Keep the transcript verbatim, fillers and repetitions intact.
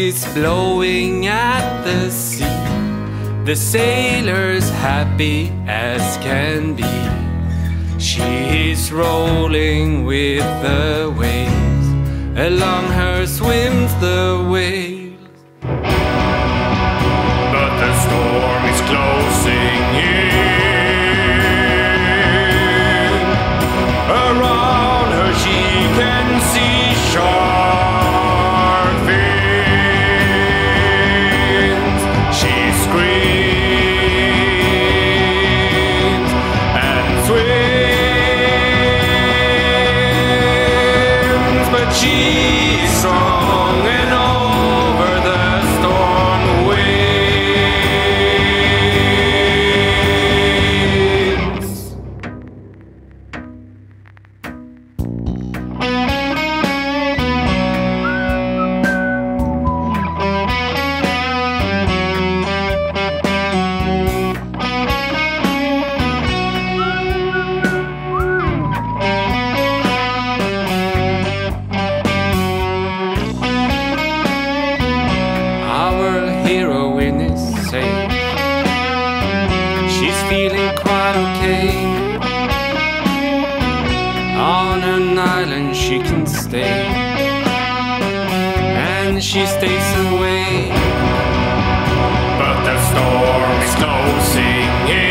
is blowing at the sea. The sailor's happy as can be. She is rolling with the waves. Along her swims the waves. But the storm is closing in. Around her she can see shark fins. She screams and swims, but she's strong and over the storm wins. Heroine is safe. She's feeling quite okay. On an island she can stay, and she stays away. But the storm is closing in.